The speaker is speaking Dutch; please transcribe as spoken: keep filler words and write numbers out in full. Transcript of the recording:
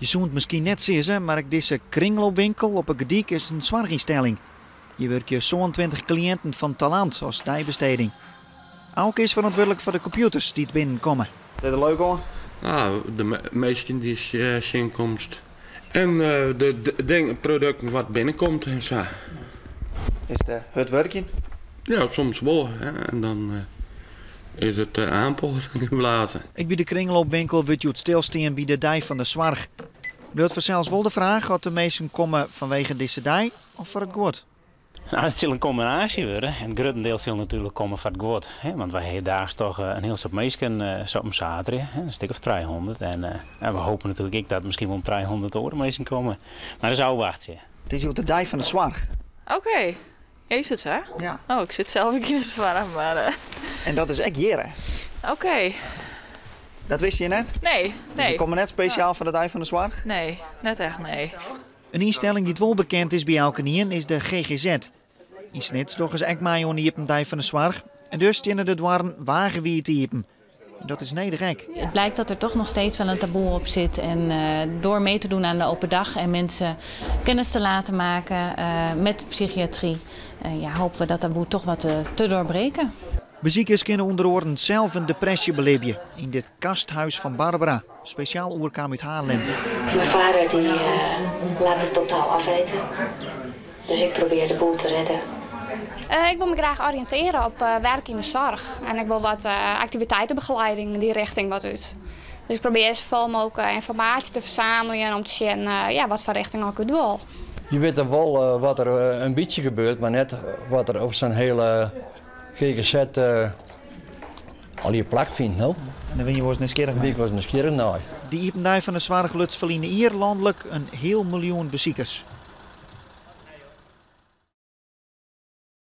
Je zult het misschien net zien, maar deze kringloopwinkel op een gediek is een zorginstelling. Je werkt je zo'entwintig cliënten van talent als dijbesteding. Ook is verantwoordelijk voor de computers die het binnenkomen. Is dat leuk hoor? Nou, de me meesten die is uh, zinkomst. En uh, de, de, de producten wat binnenkomt en zo. Is het, het werkje? Ja, soms wel. Hè. En dan uh, is het uh, aanpoten geblazen. Ik bij de kringloopwinkel wordt je het stilstaan bij de dij van de zorg. Blijft vanzelfs wel de vraag of de meesten komen vanwege deze dij of voor het goed? Nou, het zal een combinatie worden. En het grotendeels zal natuurlijk komen voor het goed. Want wij hebben daar toch een heel soort mensen uh, zo om zaterdag, een stuk of driehonderd. En, uh, en we hopen natuurlijk ik dat misschien wel om driehonderd euro mensen komen. Maar dat zou wachten. Het is hier de dij van de zorg. Oké. Okay. Is het zo? Ja. Oh, ik zit zelf ook in de zwaar, maar... Uh... En dat is echt jaren. Oké. Okay. Dat wist je net? Nee, nee. Dus je komt net speciaal ja. voor de dij van de zorg? Nee, net echt nee. Een instelling die het wel bekend is bij elke nien is de G G Z. In Snits toch is ook maar on die dij van de zorg. En dus tinnen de dwarren wagen wie het typen. Dat is nederig. Het blijkt dat er toch nog steeds wel een taboe op zit. En uh, door mee te doen aan de open dag en mensen kennis te laten maken uh, met psychiatrie, uh, ja, hopen we dat taboe toch wat uh, te doorbreken. Beziekers kunnen onder andere zelf een depressie beleven in dit kasthuis van Barbara, speciaal oerkamer uit Haarlem. Mijn vader die uh, laat het totaal afweten, dus ik probeer de boel te redden. Uh, ik wil me graag oriënteren op uh, werk in de zorg en ik wil wat uh, activiteitenbegeleiding die richting wat uit. Dus ik probeer zoveel mogelijk uh, informatie te verzamelen om te zien uh, ja, wat voor richting ik wil. Je weet er wel uh, wat er uh, een beetje gebeurt, maar net wat er op zijn hele G G Z uh, al je plak vindt. Nou. En dan ben je wel eens nieuwsgierig naar. Ik was nieuwsgierig naar. Die Ipendij van de zorg lukt verliezen hier landelijk een heel miljoen beziekers.